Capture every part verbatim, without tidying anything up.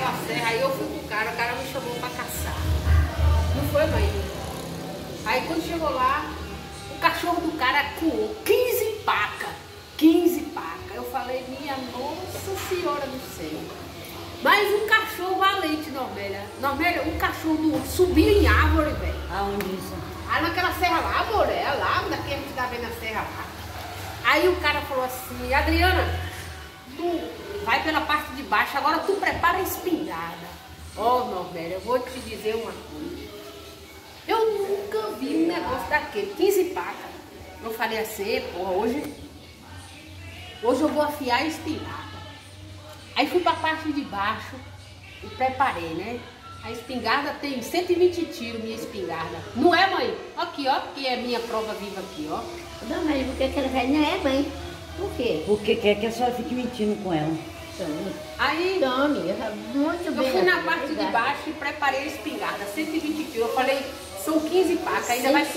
naquela serra, aí eu fui com o cara, o cara me chamou pra caçar. Não foi, mãe? Aí quando chegou lá, o cachorro do cara coou quinze pacas. quinze pacas. Eu falei, minha Nossa Senhora do céu. Mas um cachorro valente, Normélia. Normélia, um cachorro do outro subia em árvore, velho. Aonde isso? Aí naquela serra lá, amor, é lá, daqui a gente tá vendo a serra lá. Aí o cara falou assim, Adriana, tu vai pela parte de baixo, agora tu prepara a espingarda. Ó, oh, Normélia, eu vou te dizer uma coisa. Eu nunca vi um negócio daquele, quinze pacas. Eu falei assim, porra, hoje, hoje eu vou afiar a espingarda. Aí fui pra parte de baixo e preparei, né? A espingarda tem cento e vinte tiros, minha espingarda. Não é, mãe? Aqui, ó, que é minha prova viva aqui, ó. Não, mas por que aquela velha não é, mãe? Por quê? Porque quer que a senhora fique mentindo com ela. Tome. Aí, Tome, muito bem. eu fui na parte de baixo e preparei a espingarda, cento e vinte tiros. Eu falei, são quinze pacas, ainda vai...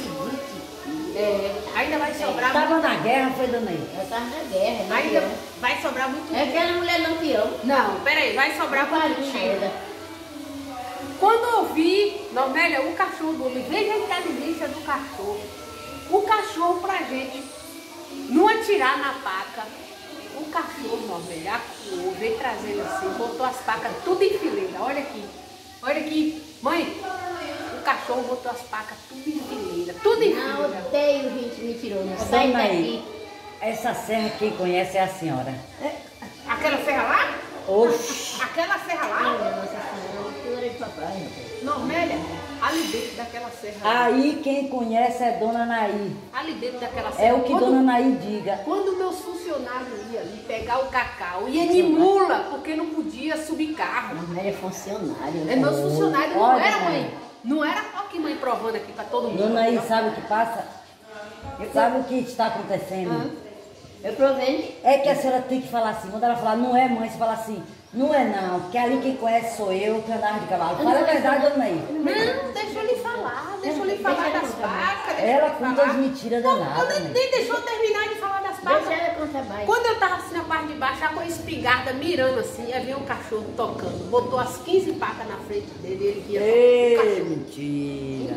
É, ainda vai sobrar... Tava muito... na guerra, foi, dona aí? Eu tava na guerra, né? Ainda vai sobrar muito... É aquela mulher lampião. Não, peraí, vai sobrar muito tiro. Tiro. Quando eu vi, Normélia, o cachorro do homem, veja a inteligência do cachorro. O cachorro pra gente não atirar na paca. O cachorro, Normélia, acuou, veio trazendo assim, botou as pacas tudo em fileira. Olha aqui, olha aqui. Mãe, o cachorro botou as pacas tudo em fileira, tudo em Não, fileira. odeio gente mentirosa. Sai Dona daqui. aí, essa serra quem conhece é a senhora. Aquela serra lá? Oxi. Aquela serra lá? Nossa Senhora, que hora de papai, rapaz. Normélia, ali dentro daquela serra lá. Aí quem conhece é Dona Naí. Ali dentro daquela serra. É o que Quando- Dona Naí diga. Quando meus funcionários iam ali pegar o cacau, ia de mula, porque não podia subir carro. Mas é funcionário. É meus funcionários, não Olha, era, mãe. mãe? Não era? Olha que mãe provando aqui pra todo mundo. Dona Naí, ó. sabe o que passa? Sabe o que está acontecendo? Eu provei. É que a senhora tem que falar assim, quando ela falar não é mãe, você fala assim, não é não, porque ali quem conhece sou eu, que andava de cavalo. Fala a verdade, Dona Naí. Não, deixa eu lhe falar, deixa eu lhe Deixa falar ela das contar. pacas. deixa Ela eu lhe conta falar. as mentiras Não, danadas, nem, né? nem deixou eu terminar de falar das Deixa pacas. ela contar mais. Quando eu tava assim na parte de baixo, já com a espingarda mirando assim, aí veio um cachorro tocando. Botou as quinze pacas na frente dele, ele via Ei, o cachorro. mentira.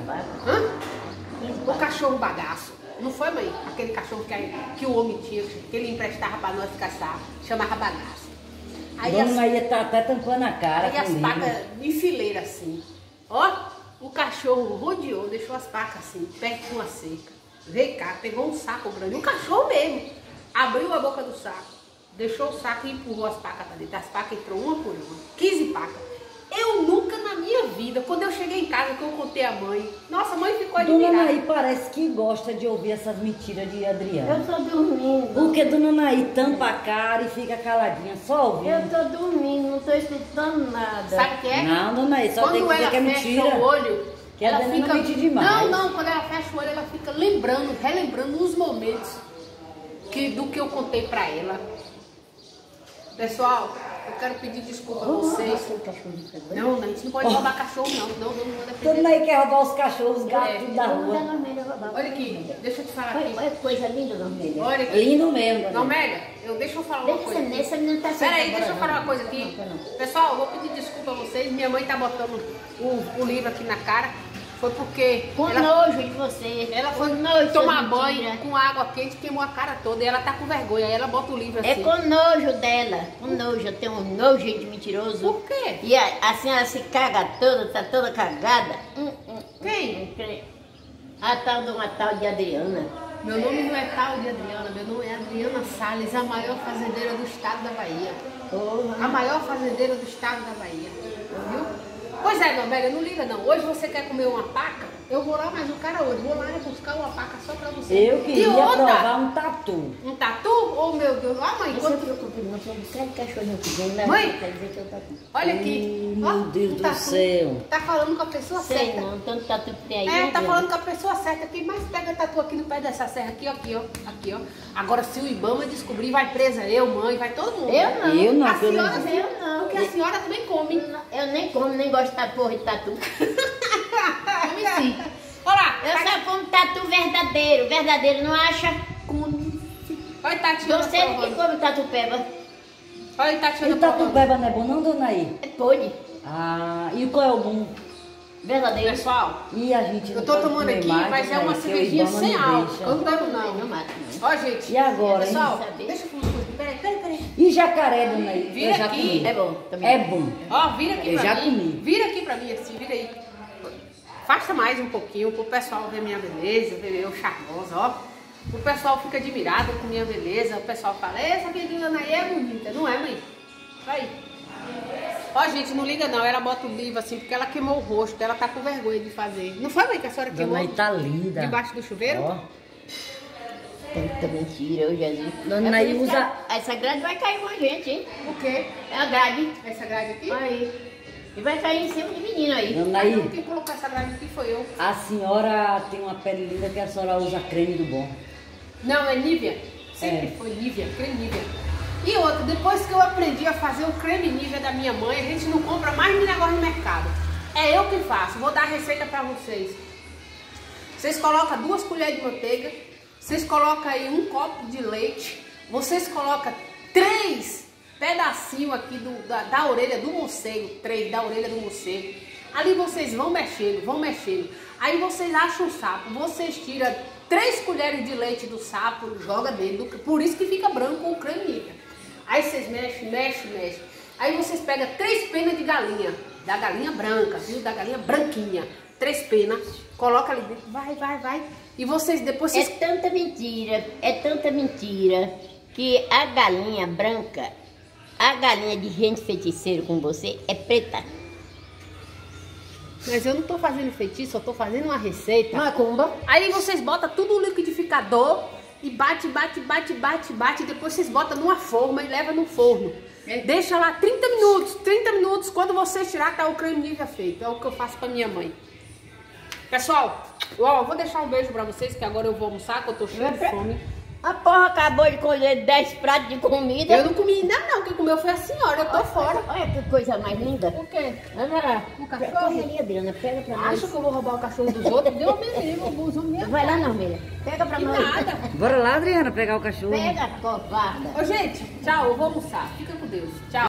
Hã? O cachorro bagaço. Não foi, mãe? Aquele cachorro que, que o homem tinha, que ele emprestava pra nós caçar, chamava bagaço. Aí Dona as, Naí tá até tampando a cara aí com as o livro. pacas em fileira assim. Ó, o cachorro rodeou, deixou as pacas assim, perto de uma cerca. Veio cá, pegou um saco grande, um cachorro mesmo. Abriu a boca do saco, deixou o saco e empurrou as pacas pra dentro. As pacas entrou uma por uma, quinze pacas. Eu nunca na minha vida, quando eu cheguei em casa, que eu contei a mãe, nossa, a mãe ficou Dona admirada. Naí parece que gosta de ouvir essas mentiras de Adriana. Eu tô dormindo. Porque Dona Naí tampa a cara e fica caladinha, só ouvindo. Eu tô dormindo, não tô escutando nada. Sabe o que é? Não, Dona Naí, só tem Quando que dizer ela que é fecha mentira. o olho, Que a ela Dana fica... mente demais. Não, não, quando ela fecha o olho, ela fica lembrando, relembrando os momentos que, do que eu contei pra ela. Pessoal, eu quero pedir desculpa a vocês. Não, não, a gente não pode roubar cachorro, não. Não, não, não é Dona defender. Naí quer roubar os cachorros, os gatos, É. tudo da rua. Olha aqui, deixa eu te falar aqui. Olha que coisa linda, Normélia. Olha aqui. Lindo mesmo, Dona Naí. Normélia, eu, deixa eu falar uma Deixa coisa. essa, essa menina tá Peraí, sentada deixa eu agora, falar uma não. coisa aqui. Não, não. Pessoal, eu vou pedir desculpa a vocês. Minha mãe tá botando o, o livro aqui na cara. Foi porque Com ela, nojo de você. ela foi com nojo, tomar suas banho mentiras. com água quente, queimou a cara toda. E ela tá com vergonha. Aí ela bota o livro assim. É com nojo dela. Com nojo. Eu tenho um nojo de mentiroso. Por quê? E a, a senhora se caga toda, tá toda cagada. Hum, hum, Quem? hum. A tal de uma tal de Adriana. Meu nome não é tal de Adriana. Meu nome é Adriana Salles, a maior fazendeira do estado da Bahia. Porra. A maior fazendeira do estado da Bahia. Viu? Pois é, Normélia, não liga não. Hoje você quer comer uma paca? Eu vou lá, mas o cara hoje, vou lá buscar uma paca só pra você. Eu E queria outra, provar um tatu. um tatu? Oh, meu Deus. Ah, mãe, Você quanto... preocupa, não tem um bocado de cachorrinho aqui dentro, né? Mãe? Quer dizer que eu tatu. Olha aqui. Meu Ó, Deus um do tatu. céu. Tá falando com a pessoa Sei certa. não, tanto tatu que tem aí. É, né, tá Adriana? falando com a pessoa certa. Quem mais pega tatu aqui no pé dessa serra? Aqui, ó, aqui, ó. Aqui, ó. Agora, se o Ibama descobrir, vai presa eu, mãe, vai todo mundo. Eu né? não. Eu não, A que eu senhora, não- sim, Eu não. porque a senhora também come. Eu nem como, nem gosto de porra de tatu. Come sim. Olha lá. Eu tá- só como tatu verdadeiro. Verdadeiro, não acha? Olha, Tatiana Você que provando. come tatu peba. Olha aí, Tatiana. E Tatu-Beba não é bom não, dona aí? É pode. Ah, e qual é o bom? Verdadeiro. Pessoal, E a gente não eu tô pode tomando comer aqui, mais, mas é né, uma porque o cervejinha Ibama sem não álcool. deixa. Eu não bebo Não, não não. mata, não. Ó, gente. E agora, hein? Pessoal, Saber. deixa eu falar uma coisa. Peraí, peraí, peraí. E jacaré, dona aí? Vira Eu já aqui. comi. É bom também. É bom. Ó, vira aqui Eu pra já mim. comi. Vira aqui pra mim, assim, vira aí. Afasta mais um pouquinho pro pessoal ver minha beleza, ver eu charmosa, ó. O pessoal fica admirado com minha beleza. O pessoal fala, essa menina aí é bonita. Não é, mãe? Aí. Ó, gente, não liga não. Ela bota o livro assim, porque ela queimou o rosto. Ela tá com vergonha de fazer. Não foi, mãe, que a senhora queimou? Dona aí tá linda. Debaixo do chuveiro? Ó. Tanta mentira, ô Jesus. Dona É por aí isso que usa- a- Essa grade vai cair com a gente, hein? O quê? É a grade. Essa grade aqui? Aí. E vai cair em cima do menino aí. Dona Aí, aí, quem colocou essa grade aqui foi eu. a senhora tem uma pele linda que a senhora usa creme do bom. Não, é Nivea. Sempre É. foi Nivea, creme Nivea. E outra, depois que eu aprendi a fazer o creme Nivea da minha mãe, a gente não compra mais negócio no mercado. É eu que faço. Vou dar a receita pra vocês. Vocês colocam duas colheres de manteiga. Vocês colocam aí um copo de leite. Vocês colocam três pedacinhos aqui do, da, da orelha do morcego. Três da orelha do morcego. Ali vocês vão mexendo, vão mexendo. Aí vocês acham o sapo. Vocês tiram três colheres de leite do sapo, joga dentro. Por isso que fica branco o creme Nivea. Aí vocês mexem, mexem, mexem. Aí vocês pegam três penas de galinha. Da galinha branca, viu? Da galinha branquinha. Três penas. Coloca ali dentro. Vai, vai, vai. E vocês depois... É Vocês... tanta mentira, é tanta mentira que a galinha branca, a galinha de gente feiticeiro com você é preta. Mas eu não tô fazendo feitiço, eu tô fazendo uma receita. Macumba. Aí vocês botam tudo no liquidificador e bate, bate, bate, bate, bate. E depois vocês botam numa forma e leva no forno. É. Deixa lá trinta minutos. trinta minutos, quando vocês tirar, tá o creme Nivea feito. É o que eu faço pra minha mãe. Pessoal, ó, eu vou deixar um beijo pra vocês, que agora eu vou almoçar, que eu tô cheia de fome. A porra acabou de colher dez pratos de comida. Eu não comi ainda não, quem comeu foi a senhora, eu tô fora. Olha que coisa mais linda. O quê? Olha lá. O cachorro? Corre ali, Adriana, pega pra nós. Acha que eu vou roubar o cachorro dos outros? Deu me livre, os homens me Vai lá, Normelha. Pega pra Que nós. nada. Bora lá, Adriana, pegar o cachorro. Pega, covarda. Ô, gente, tchau, eu vou almoçar. Fica com Deus. Tchau.